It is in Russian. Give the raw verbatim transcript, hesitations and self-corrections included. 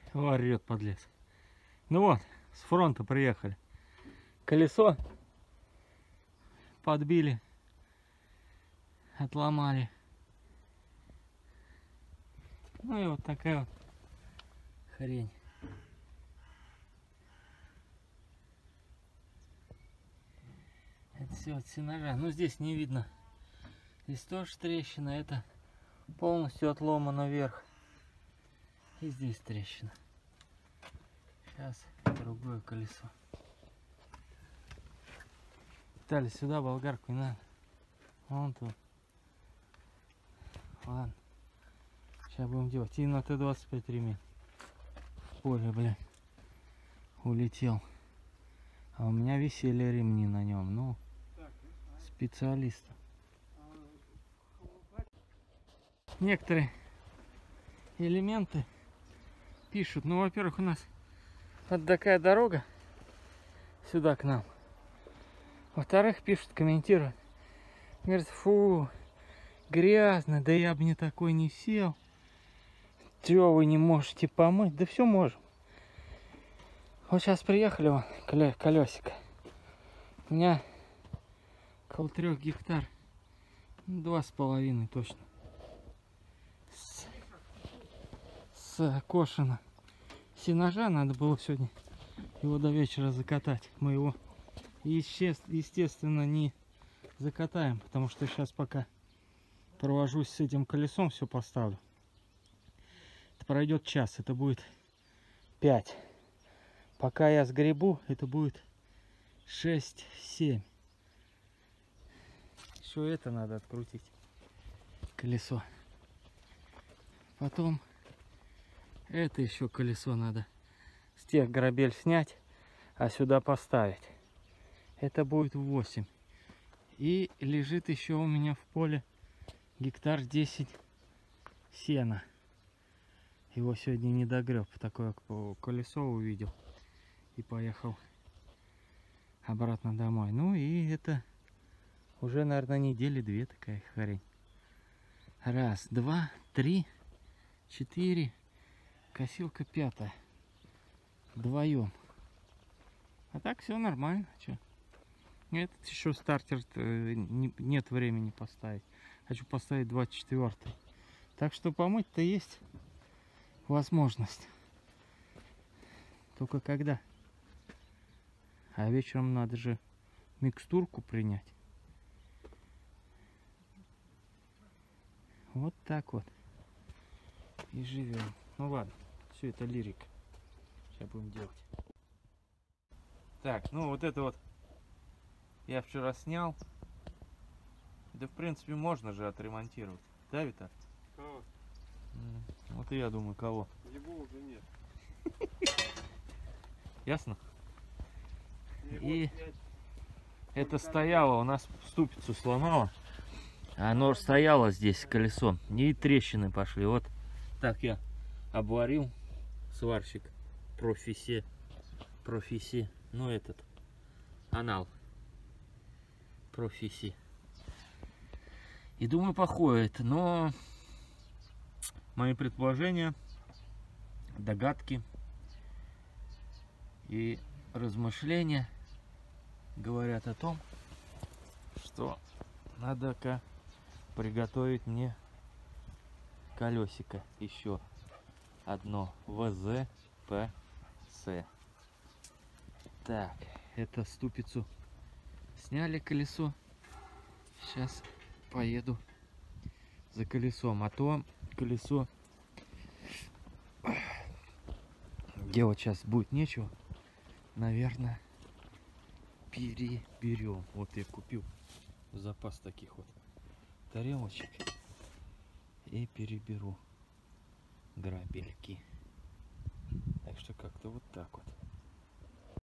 Орет, подлез. Ну вот, с фронта приехали. Колесо подбили, отломали. Ну и вот такая вот хрень. Это все от сенажа. Ну здесь не видно. Здесь тоже трещина. Это полностью отломано вверх. И здесь трещина. Сейчас другое колесо. Виталий, сюда болгарку не надо. Вон тут. Ладно. Сейчас будем делать. И на Т двадцать пять ремень. В поле, блядь. Улетел. А у меня висели ремни на нем. Ну, специалиста. Некоторые элементы пишут. Ну, во-первых, у нас вот такая дорога сюда к нам. Во-вторых, пишут, комментируют. Говорят, фу, грязно, да я бы не такой не сел. Чего вы не можете помыть? Да все можем. Вот сейчас приехали, вон, колесико. У меня около трех гектар. Два с половиной точно. С, с кошена. Сенажа надо было сегодня его до вечера закатать. Мы его, естественно, не закатаем, потому что сейчас пока провожусь с этим колесом, все поставлю. Это пройдет час, это будет пять. Пока я сгребу, это будет шесть-семь. Еще это надо открутить, колесо. Потом это еще колесо надо с тех грабель снять, а сюда поставить. Это будет восемь. И лежит еще у меня в поле гектар десять сена. Его сегодня не догреб. Такое колесо увидел. И поехал обратно домой. Ну и это уже, наверное, недели две такая хрень. Раз, два, три, четыре. Косилка пятая. Вдвоем. А так все нормально. Че? Этот еще стартер нет времени поставить. Хочу поставить двадцать четвёртый. Так что помыть-то есть возможность. Только когда? А вечером надо же микстурку принять. Вот так вот. И живем. Ну ладно, все это лирика. Сейчас будем делать. Так, ну вот это вот я вчера снял. Да в принципе можно же отремонтировать. Да, Вита? Кого? Вот и я думаю, кого. Его уже нет. Ясно? И это стояло, у нас ступицу сломало. Оно стояло здесь колесо. И трещины пошли. Вот так я обварил. Сварщик профиси. Профиси. Ну этот. Анал. Профиси. И думаю, походит. Но мои предположения, догадки и размышления говорят о том, что надо-ка приготовить мне колесико еще одно. вэ зэ пэ эс. Так, это ступицу сняли, колесо. Сейчас поеду за колесом. А то колесо делать сейчас будет нечего. Наверное, переберем. Вот я купил запас таких вот тарелочек. И переберу грабельки. Так что как-то вот так вот.